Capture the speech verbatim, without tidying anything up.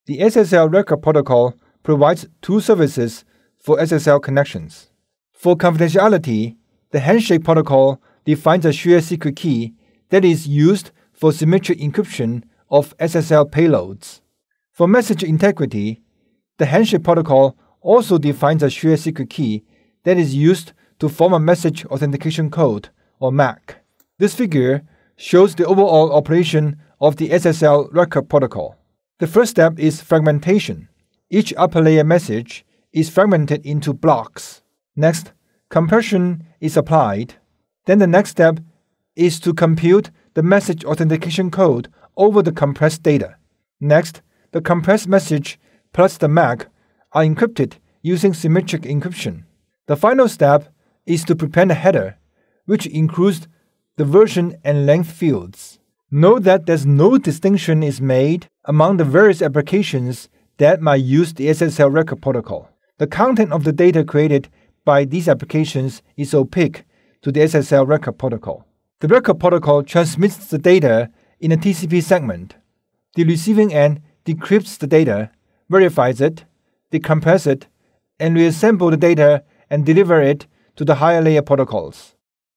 The S S L Record Protocol provides two services for S S L connections. For confidentiality, the handshake protocol defines a shared secret key that is used for symmetric encryption of S S L payloads. For message integrity, the handshake protocol also defines a shared secret key that is used to form a message authentication code, or M A C. This figure shows the overall operation of the S S L Record Protocol. The first step is fragmentation. Each upper layer message is fragmented into blocks. Next, compression is applied. Then the next step is to compute the message authentication code over the compressed data. Next, the compressed message plus the M A C are encrypted using symmetric encryption. The final step is to prepare the header, which includes the version and length fields. Note that there's no distinction is made among the various applications that might use the S S L Record Protocol. The content of the data created by these applications is opaque to the S S L Record Protocol. The Record Protocol transmits the data in a T C P segment. The receiving end decrypts the data, verifies it, decompresses it, and reassembles the data and delivers it to the higher layer protocols.